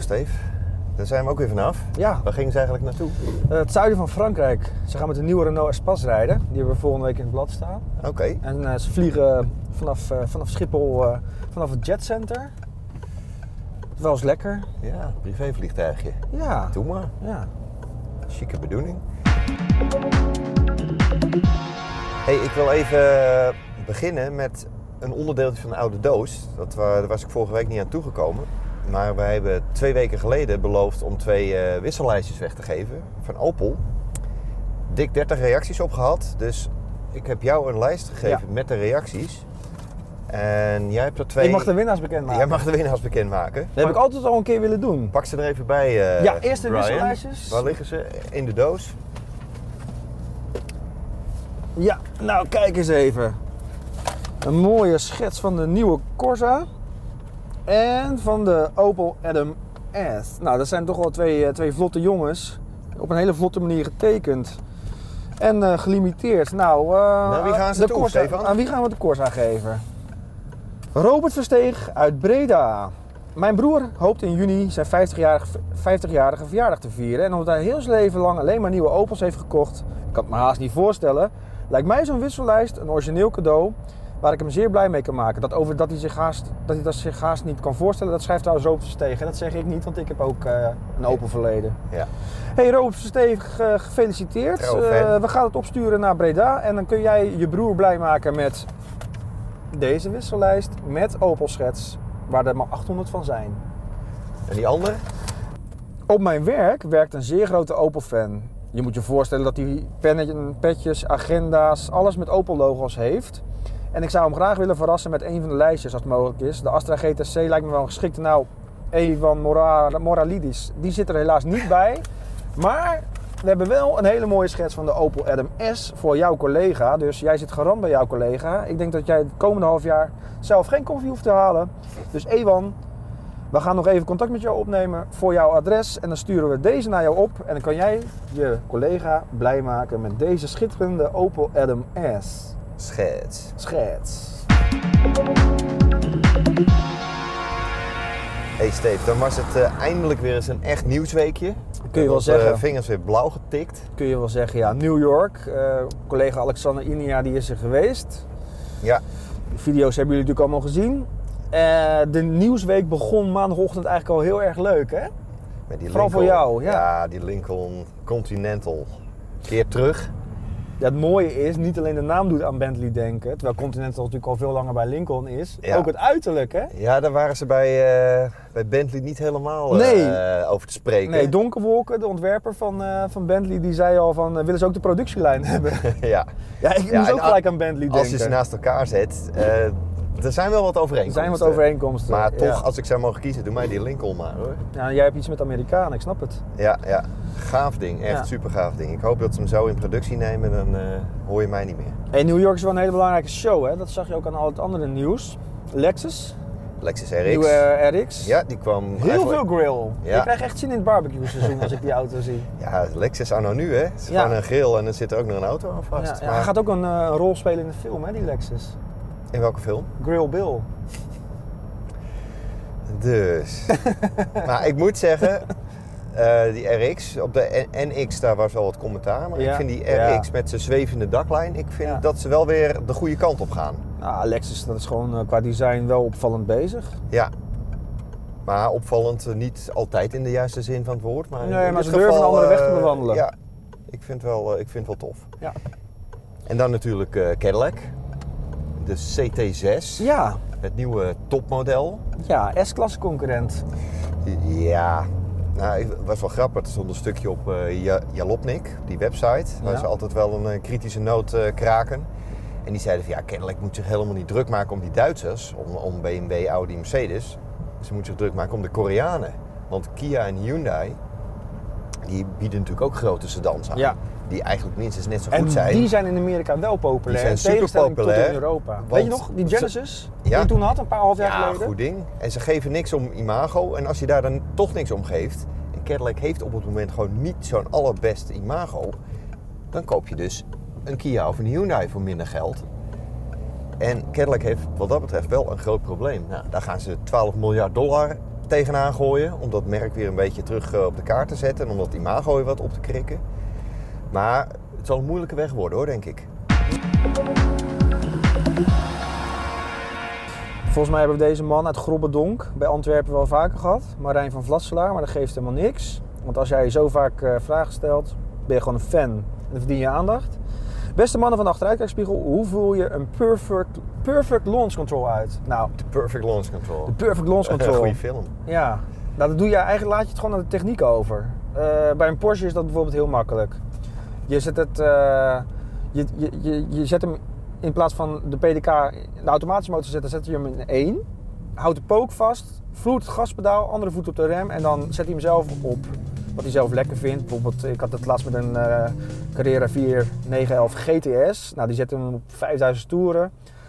Steve. Daar zijn we ook weer vanaf. Ja. Waar gingen ze eigenlijk naartoe? Het zuiden van Frankrijk. Ze gaan met een nieuwe Renault Espace rijden. Die hebben we volgende week in het blad staan. Oké. En ze vliegen vanaf Schiphol, vanaf het jetcenter. Dat is wel eens lekker. Ja, privévliegtuigje. Ja. Doe maar. Ja. Chique bedoeling. Hey, ik wil even beginnen met een onderdeeltje van de oude doos. Daar was ik vorige week niet aan toegekomen. Maar wij hebben 2 weken geleden beloofd om 2 wissellijstjes weg te geven van Opel. Dik 30 reacties op gehad. Dus ik heb jou een lijst gegeven met de reacties. En jij hebt er 2... Ik mag de winnaars bekendmaken. Jij mag de winnaars bekendmaken. Dat heb ik altijd al een keer willen doen. Pak ze er even bij, ja, eerst de Brian. wissellijstjes. Waar liggen ze? In de doos. Ja, nou kijk eens even. Een mooie schets van de nieuwe Corsa. En van de Opel Adam S. Nou, dat zijn toch wel twee vlotte jongens. Op een hele vlotte manier getekend. En gelimiteerd. Nou, wie gaan ze toe, Stefan? Aan wie gaan we de Corsa geven? Robert Versteeg uit Breda. Mijn broer hoopt in juni zijn 50-jarige verjaardag te vieren. En omdat hij heel zijn leven lang alleen maar nieuwe Opels heeft gekocht, ik kan het me haast niet voorstellen, lijkt mij zo'n wissellijst een origineel cadeau waar ik hem zeer blij mee kan maken. Dat hij dat zich haast niet kan voorstellen, dat schrijft trouwens Robert Versteeg. En dat zeg ik niet, want ik heb ook een Opel verleden. Ja. Hey Robert Versteeg, gefeliciteerd. We gaan het opsturen naar Breda en dan kun jij je broer blij maken met deze wissellijst met Opel schets, waar er maar 800 van zijn. En die andere? Op mijn werk werkt een zeer grote Opel-fan. Je moet je voorstellen dat hij petjes, agenda's, alles met Opel-logo's heeft. En ik zou hem graag willen verrassen met een van de lijstjes als het mogelijk is. De Astra GTC lijkt me wel geschikt. Nou, Evan Moralidis, die zit er helaas niet bij. Maar we hebben wel een hele mooie schets van de Opel Adam S voor jouw collega. Dus jij zit garant bij jouw collega. Ik denk dat jij het komende half jaar zelf geen koffie hoeft te halen. Dus Evan, we gaan nog even contact met jou opnemen voor jouw adres. En dan sturen we deze naar jou op. En dan kan jij je collega blij maken met deze schitterende Opel Adam S. Schets. Hey Steve, dan was het eindelijk weer eens een echt nieuwsweekje. Kun je wel zeggen. Vingers weer blauw getikt. Kun je wel zeggen, ja. New York. Collega Alexander Inia die is er geweest. Ja. De video's hebben jullie natuurlijk allemaal gezien. De nieuwsweek begon maandagochtend eigenlijk al heel erg leuk, hè? Met die vooral Lincoln, voor jou, ja. Ja, die Lincoln Continental. Keer terug. Ja, het mooie is, niet alleen de naam doet aan Bentley denken, terwijl Continental natuurlijk al veel langer bij Lincoln is. Ja. Ook het uiterlijk, hè? Ja, daar waren ze bij Bentley niet helemaal over te spreken. Nee, Donkerwolken, de ontwerper van Bentley, die zei al van, willen ze ook de productielijn hebben? Ja. Ja, ik moest ook gelijk aan Bentley denken. Als je ze naast elkaar zet, er zijn wel wat overeenkomsten. Maar toch, als ik zou mogen kiezen, doe mij die Lincoln maar, hoor. Ja, jij hebt iets met Amerikanen, ik snap het. Ja. Gaaf ding, echt super gaaf ding. Ik hoop dat ze hem zo in productie nemen, dan hoor je mij niet meer. Hey, New York is wel een hele belangrijke show, hè? Dat zag je ook aan al het andere nieuws. Lexus RX. Nieuwe RX. Ja, die kwam heel veel grill. Ja. Ik krijg echt zin in het barbecue seizoen als ik die auto zie. Ja, Lexus anno nu, hè. Het is gewoon een grill en er zit er ook nog een auto aan vast. Ja, hij gaat ook een rol spelen in de film, hè, die Lexus. In welke film? Grill Bill. Dus. Maar ik moet zeggen, die RX, op de NX daar was wel wat commentaar. Maar ik vind die RX met zijn zwevende daklijn, ik vind dat ze wel weer de goede kant op gaan. Nou, Lexus, dat is gewoon qua design wel opvallend bezig. Ja. Maar opvallend niet altijd in de juiste zin van het woord. Maar nee, maar ze durven een andere weg te bewandelen. Ja, ik vind het wel tof. Ja. En dan natuurlijk Cadillac. De CT6. Ja. Het nieuwe topmodel. Ja, S-klasse concurrent. Ja. Nou, het was wel grappig. Er stond een stukje op Jalopnik, die website. Waar ze altijd wel een kritische noot kraken. En die zeiden van ja, Cadillac moet zich helemaal niet druk maken om die Duitsers. Om BMW, Audi, Mercedes. Ze moeten zich druk maken om de Koreanen. Want Kia en Hyundai, die bieden natuurlijk ook grote sedans aan. Ja. Die eigenlijk minstens net zo goed zijn. En die zijn in Amerika wel populair. Die zijn super populair. Tot in Europa. Weet je nog, die Genesis die je toen had, een paar half jaar geleden? Ja, goed ding. En ze geven niks om imago. En als je daar dan toch niks om geeft, en Cadillac heeft op het moment gewoon niet zo'n allerbeste imago, dan koop je dus een Kia of een Hyundai voor minder geld. En Cadillac heeft wat dat betreft wel een groot probleem. Nou, daar gaan ze $12 miljard tegenaan gooien. Om dat merk weer een beetje terug op de kaart te zetten. En om dat imago weer wat op te krikken. Maar het zal een moeilijke weg worden hoor, denk ik. Volgens mij hebben we deze man uit Grobbedonk bij Antwerpen wel vaker gehad. Marijn van Vlasselaar, maar dat geeft helemaal niks. Want als jij zo vaak vragen stelt, ben je gewoon een fan. En dan verdien je aandacht. Beste mannen van de achteruitkijkspiegel, hoe voel je een perfect launch control uit? Nou, De Perfect Launch Control. de perfect launch control. Goeie film. Ja, nou, dat doe je eigenlijk, laat je het gewoon aan de techniek over. Bij een Porsche is dat bijvoorbeeld heel makkelijk. Je zet het, je zet hem in plaats van de PDK, de automatische motor zetten, zet je hem in 1. Houdt de pook vast, vloert het gaspedaal, andere voet op de rem en dan zet hij hem zelf op. Wat hij zelf lekker vindt. Bijvoorbeeld, ik had het laatst met een Carrera 4 911 GTS. Nou, die zette hem op 5000 toeren.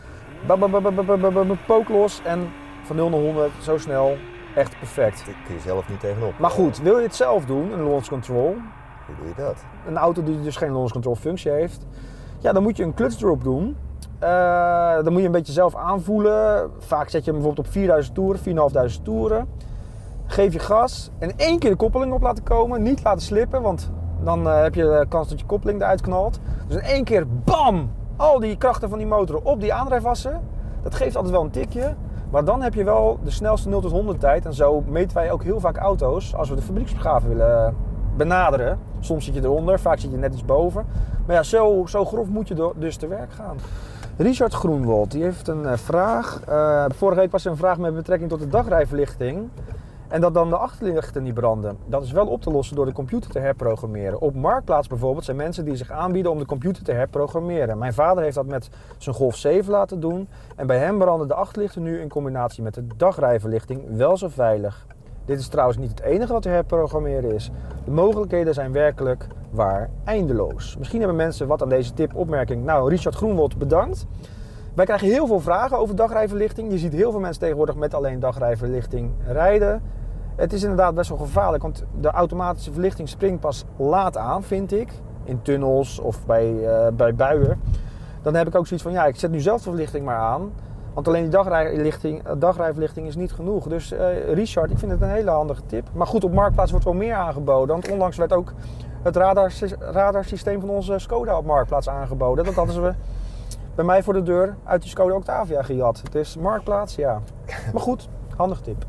Pook los en van 0 naar 100 zo snel. Echt perfect. Daar kun je zelf niet tegenop. Maar goed, wil je het zelf doen, een launch control? Hoe doe je dat? Een auto die dus geen launch control functie heeft. Ja, dan moet je een clutch drop doen. Dan moet je een beetje zelf aanvoelen. Vaak zet je hem bijvoorbeeld op 4000 toeren, 4500 toeren. Geef je gas en 1 keer de koppeling op laten komen. Niet laten slippen, want dan heb je de kans dat je koppeling eruit knalt. Dus in 1 keer, bam! Al die krachten van die motor op die aandrijfwassen. Dat geeft altijd wel een tikje. Maar dan heb je wel de snelste 0 tot 100 tijd. En zo meten wij ook heel vaak auto's als we de fabrieksopgave willen benaderen. Soms zit je eronder, vaak zit je net iets boven. Maar ja, zo grof moet je dus te werk gaan. Richard Groenwold, die heeft een vraag. Vorige week was er een vraag met betrekking tot de dagrijverlichting. En dat dan de achterlichten niet branden. Dat is wel op te lossen door de computer te herprogrammeren. Op Marktplaats bijvoorbeeld zijn mensen die zich aanbieden om de computer te herprogrammeren. Mijn vader heeft dat met zijn Golf 7 laten doen. En bij hem branden de achterlichten nu in combinatie met de dagrijverlichting wel zo veilig. Dit is trouwens niet het enige wat te herprogrammeren is. De mogelijkheden zijn werkelijk waar eindeloos. Misschien hebben mensen wat aan deze tip, opmerking. Nou, Richard Groenwold, bedankt. Wij krijgen heel veel vragen over dagrijverlichting. Je ziet heel veel mensen tegenwoordig met alleen dagrijverlichting rijden. Het is inderdaad best wel gevaarlijk, want de automatische verlichting springt pas laat aan, vind ik. In tunnels of bij buien. Dan heb ik ook zoiets van, ja, ik zet nu zelf de verlichting maar aan. Want alleen die dagrijverlichting is niet genoeg. Dus Richard, ik vind het een hele handige tip. Maar goed, op Marktplaats wordt wel meer aangeboden. Want onlangs werd ook het radarsysteem van onze Skoda op Marktplaats aangeboden. Dat hadden ze bij mij voor de deur uit die Skoda Octavia gejat. Het is Marktplaats, ja. Maar goed, handige tip.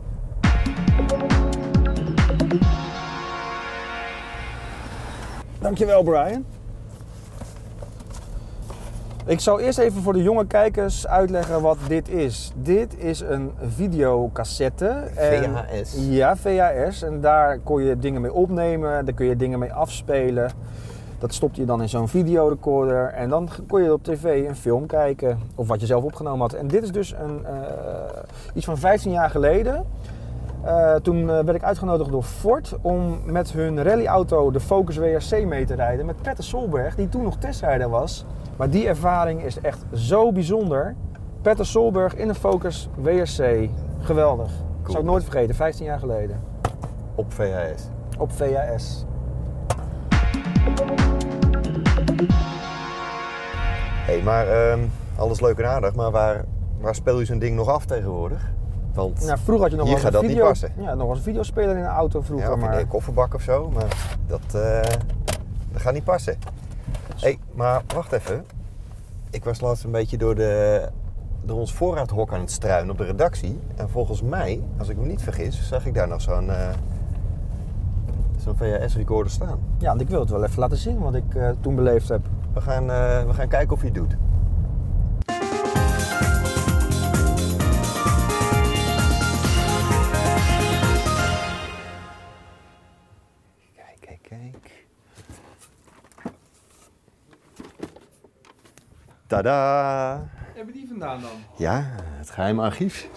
Dankjewel, Brian. Ik zal eerst even voor de jonge kijkers uitleggen wat dit is. Dit is een videocassette. VHS. Ja, VHS. En daar kon je dingen mee opnemen, daar kun je dingen mee afspelen. Dat stopte je dan in zo'n videorecorder en dan kon je op tv een film kijken of wat je zelf opgenomen had. En dit is dus iets van 15 jaar geleden. Toen werd ik uitgenodigd door Ford om met hun rallyauto de Focus WRC mee te rijden met Petter Solberg, die toen nog testrijder was. Maar die ervaring is echt zo bijzonder. Petter Solberg in een Focus WRC. Geweldig. Cool. Zou ik nooit vergeten, 15 jaar geleden. Op VHS. Op VHS. Hey, maar alles leuk en aardig, maar waar speel je zo'n ding nog af tegenwoordig? Want nou, vroeger had je nog hier wel gaat een dat niet passen. Ja, nog als een videospeler in een auto vroeger. Ja, of in maar een kofferbak of zo, maar dat gaat niet passen. Hey, maar wacht even. Ik was laatst een beetje door ons voorraadhok aan het struinen op de redactie. En volgens mij, als ik me niet vergis, zag ik daar nog zo'n VHS-recorder staan. Ja, want ik wil het wel even laten zien wat ik toen beleefd heb. We gaan kijken of je het doet. Kijk. Tada! Hebben die vandaan dan? Ja, het geheime archief.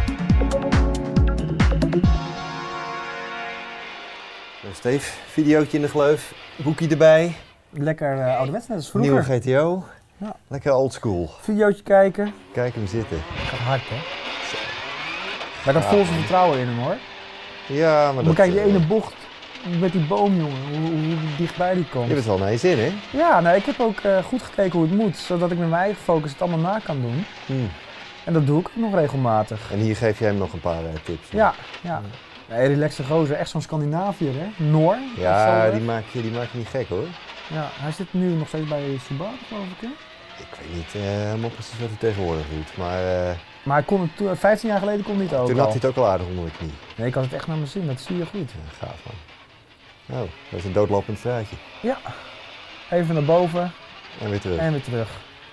Steve, videootje in de gleuf, boekje erbij. Lekker ouderwets, net als vroeger. Nieuwe GTO. Ja. Lekker oldschool. Videootje kijken. Kijk hem zitten. Gaat hard, hè? Maar dat vol zijn vertrouwen in hem, hoor. Ja, maar dat... Kijk, die ene bocht met die boom, jongen. Hoe dichtbij die komt. Je hebt het wel naar je zin, hè? Ja, nou, ik heb ook goed gekeken hoe het moet. Zodat ik met mijn eigen focus het allemaal na kan doen. En dat doe ik nog regelmatig. En hier geef jij hem nog een paar tips. Ja. Nee, relaxe gozer. Echt zo'n Scandinaviër, hè? Noor. Ja, die maak je niet gek hoor. Ja, hij zit nu nog steeds bij Subaru, geloof ik, hè? Ik weet niet helemaal precies wat hij tegenwoordig doet, maar Maar hij kon het 15 jaar geleden kon hij het ook toen al. had hij het ook al aardig onder de knie. Nee, ik had het echt naar mijn zin, dat zie je goed. Ja, gaaf man. Nou, dat is een doodlopend straatje. Ja. Even naar boven En weer terug. en weer terug.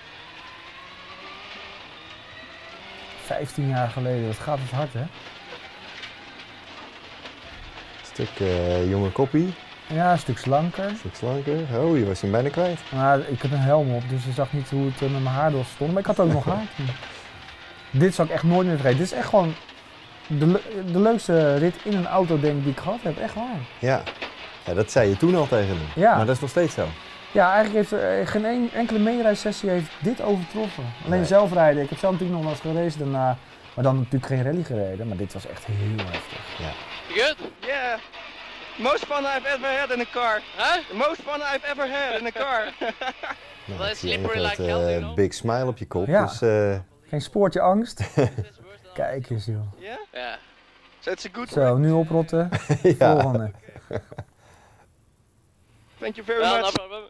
15 jaar geleden, dat gaat het hard, hè? Stuk jonge koppie, Ja, een stuk slanker. stuk slanker. Oh, je was hem bijna kwijt. Maar ik had een helm op, dus je zag niet hoe het met mijn haar door stond. Maar ik had ook nog haar toen. Dit zou ik echt nooit meer vergeten. Dit is echt gewoon de leukste rit in een auto denk ik die ik gehad heb. Echt waar. Ja. Ja, dat zei je toen al tegen hem. Ja. Maar dat is nog steeds zo. Ja, eigenlijk heeft geen enkele meereissessie heeft dit overtroffen. Alleen Nee. zelfrijden. Ik heb zelf natuurlijk nog wel eens geraced daarna. Maar dan natuurlijk geen rally gereden. Maar dit was echt heel heftig. Ja. You good? Yeah. Most fun I've ever had in a car. Huh? The most fun I've ever had in a car. Nou, Well, ik it's zie slippery nog like dat, hell, you know. big smile op je kop. Ja. Dus Geen spoortje angst. This worse than Kijk eens joh. Yeah? Yeah. So it's a good Zo, nu oprotten. ja. Volgende. Thank you very Well, no much. problem.